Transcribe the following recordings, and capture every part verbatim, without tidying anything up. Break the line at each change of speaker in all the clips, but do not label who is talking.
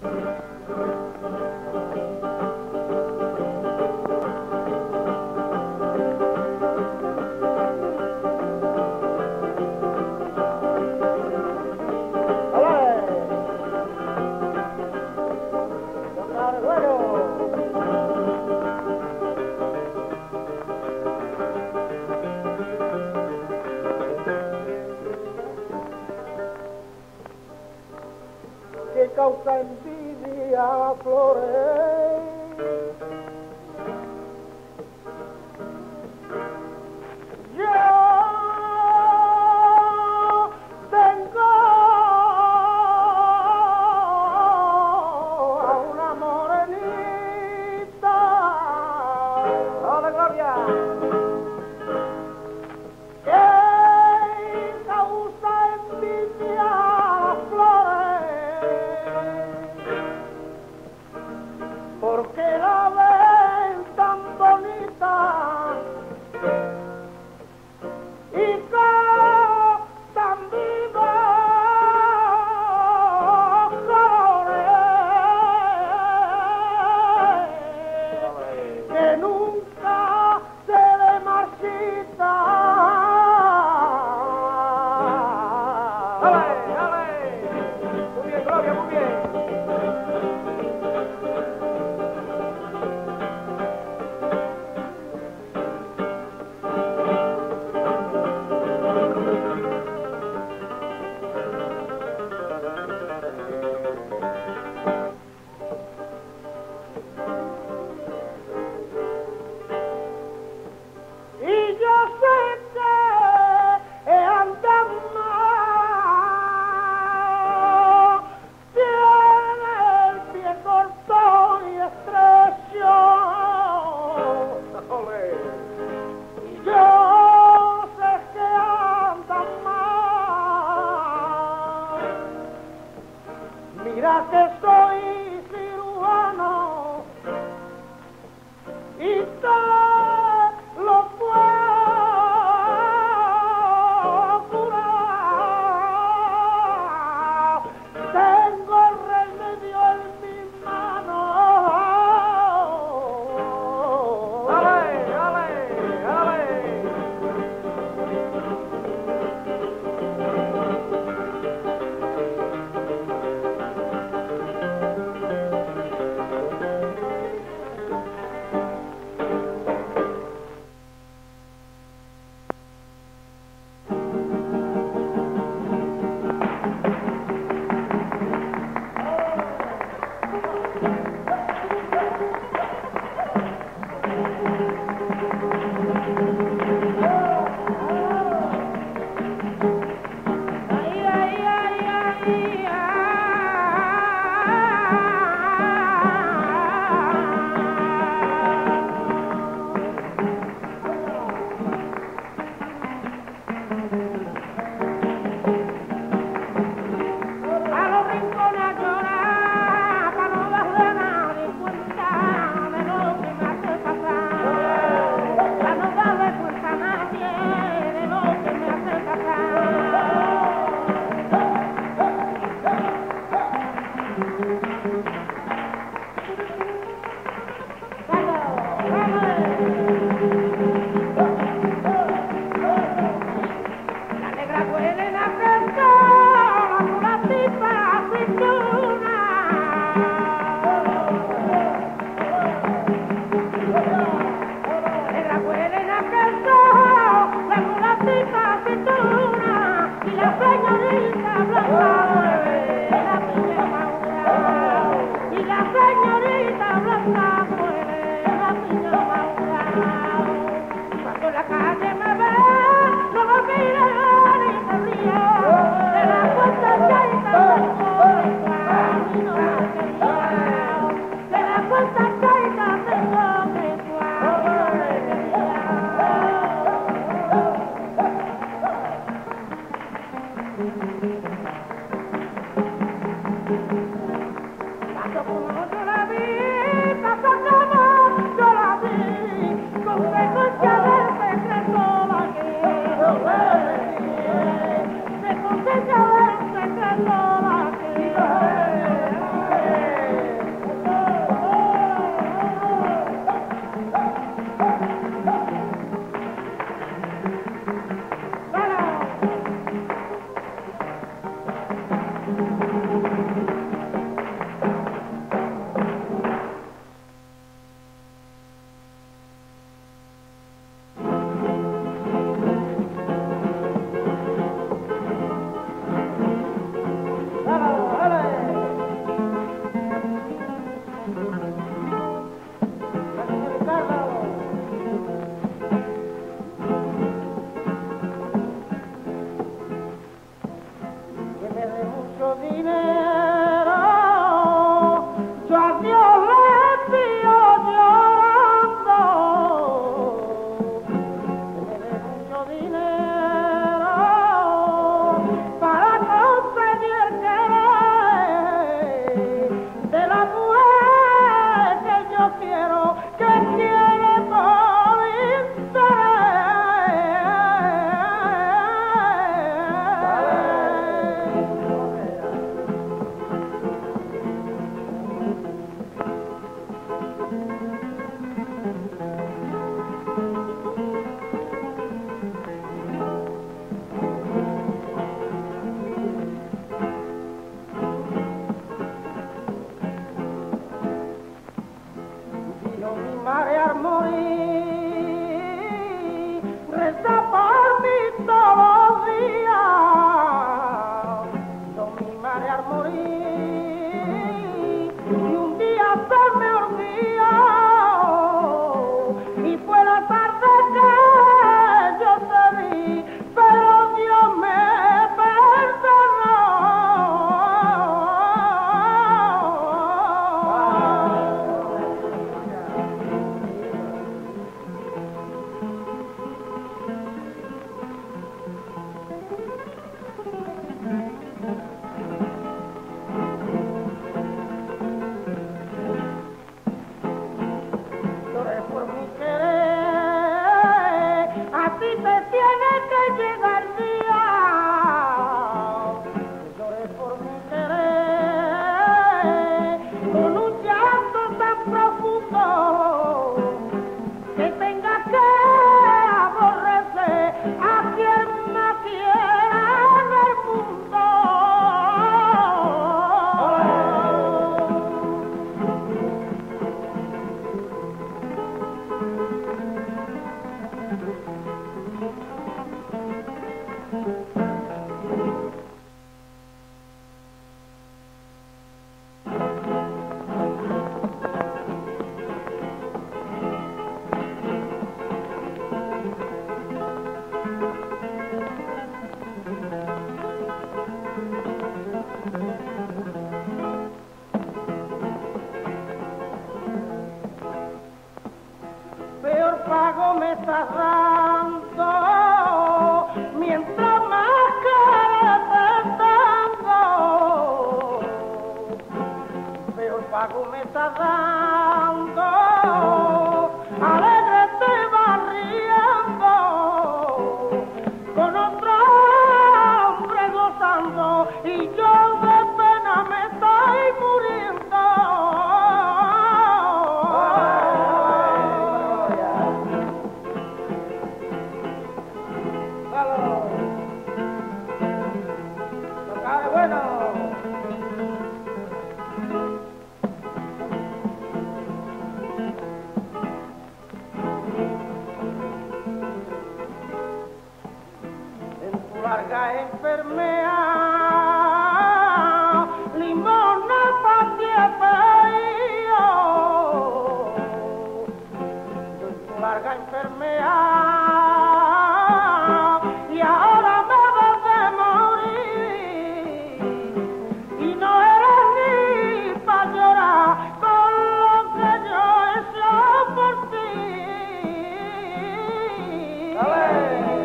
Que causa envidia flores, yo tengo a una morenita, ¡hola Gloria!, que causa envidia porque la ven tan bonita y tan viva colores que nunca se le marchita. ¡Ale, ale! Muy bien, Gloria, muy bien. Mira que soy cirujano y te lo puedo curar. Tengo el remedio en mis manos. ¡Ale, ale, ale! está dando, mientras más caretas dando, peor pago me está dando. Alegre te va riendo, con otro hombre gozando, y yo de pena me estoy muriendo. Larga enfermedad, limona pa' siempre yo. Larga enfermedad y ahora me vas a morir, y no eres ni pa' llorar con lo que yo he hecho por ti. ¡Ale!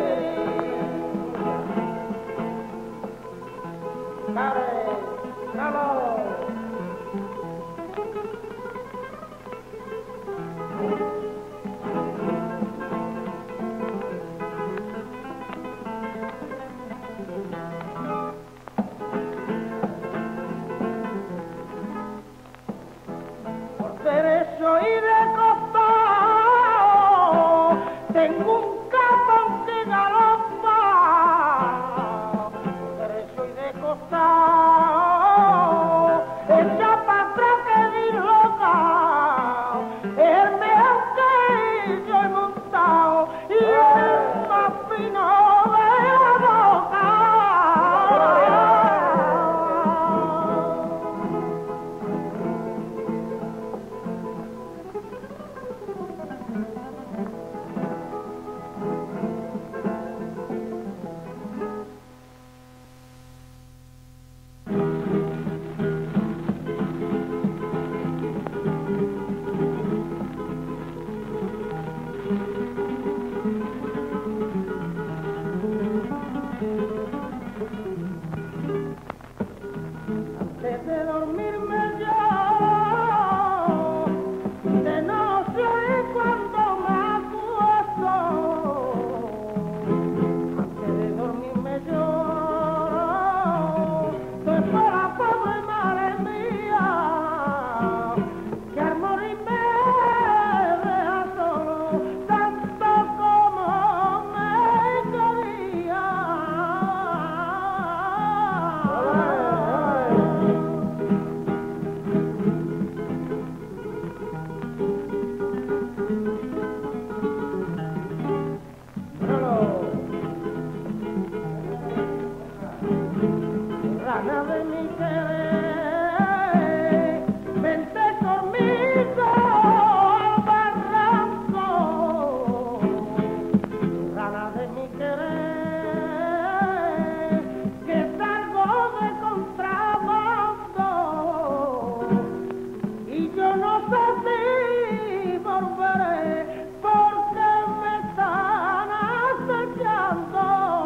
Por derecho y de costado tengo un capón que galopa. Por derecho y de costado echa para atrás que dislocado, el mejor que yo he montado y el más fino de la boca. Antes de dormirme yo, de noche y cuando me acuesto, antes de dormirme yo, soy por la pobre madre mía, que al morir me deja solo, tanto como me quería. Rana de mi querer, vente conmigo al barranco. Rana de mi querer, que salgo de contrabando, y yo no sé si volveré porque me están acechando.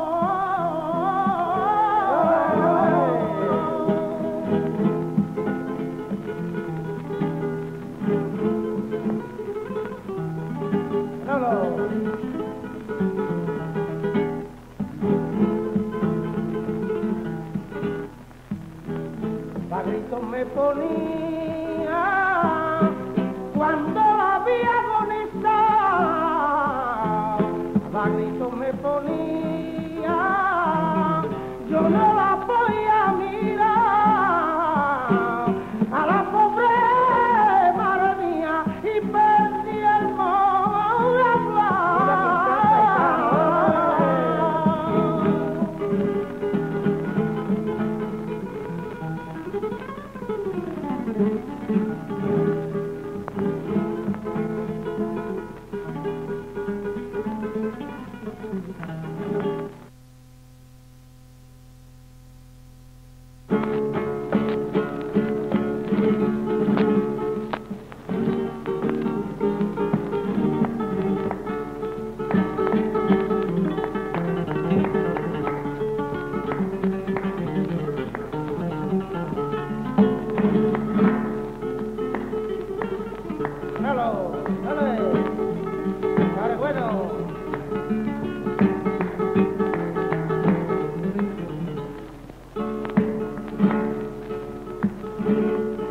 Pa' gritos me ponía cuando la vi agonizar, pa' gritos me ponía, yo no la podía mirar a la pobre madre mía y perdí el modo de hablar.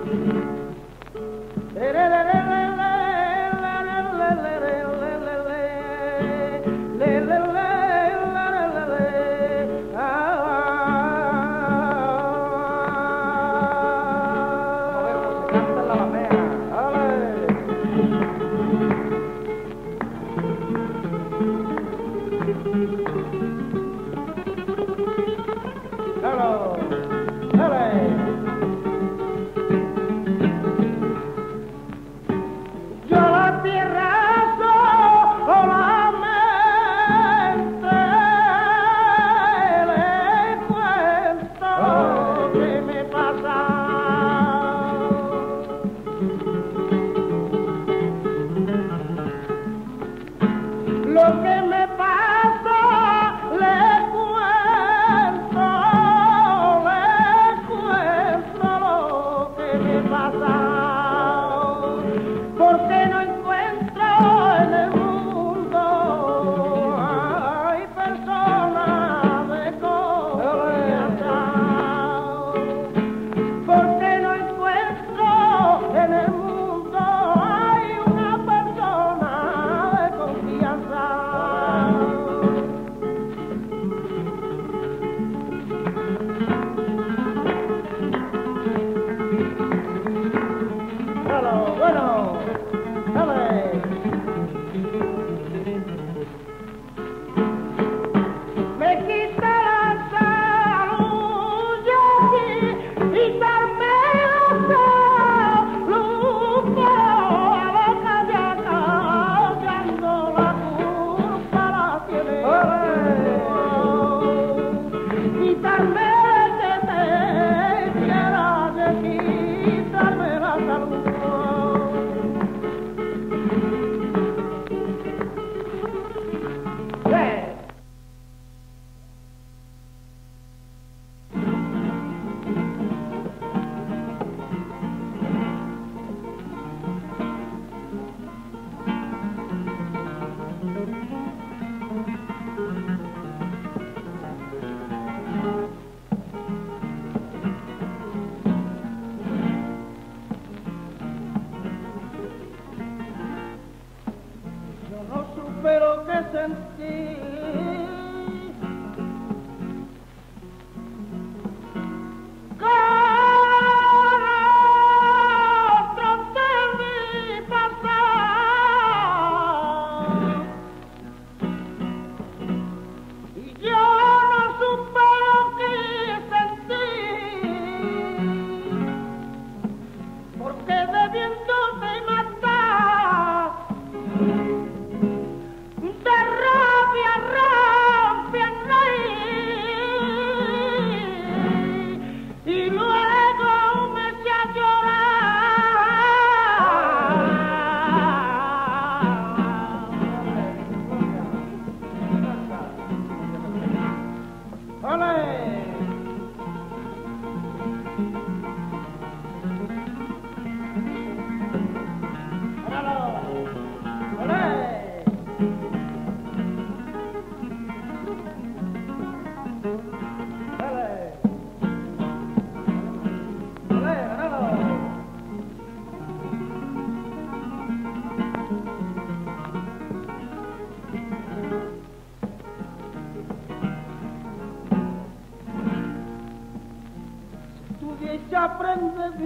aprende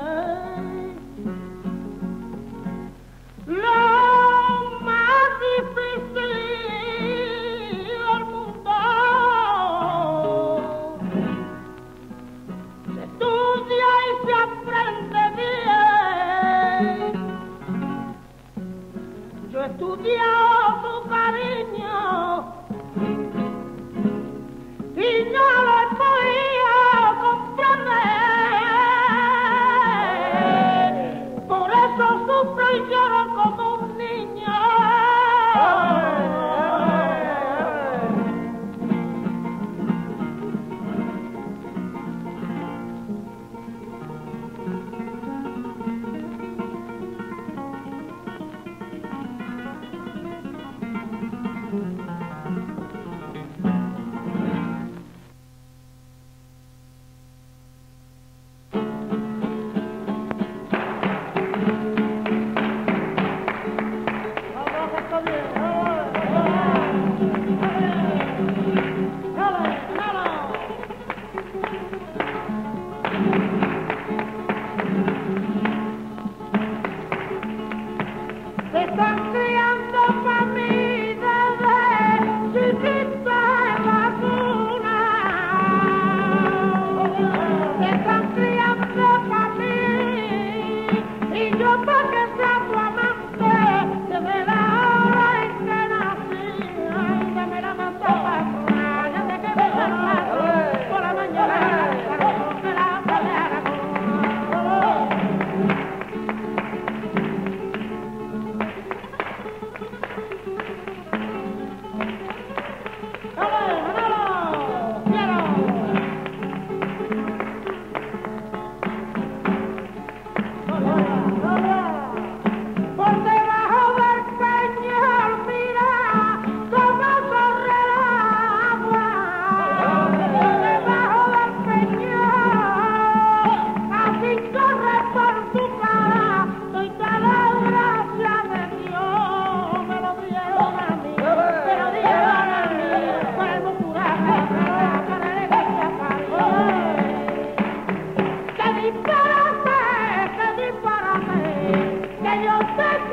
bien. Lo más difícil del mundo se estudia y se aprende bien. Yo he estudiado tu cariño y no lo he podido comprender, por eso sufro y lloro como un niño. por tu cara, doy la gracia de Dios. Me lo dieron a mí, me lo dieron a mí, para el curaje, para el que disparate, que disparate, que yo sé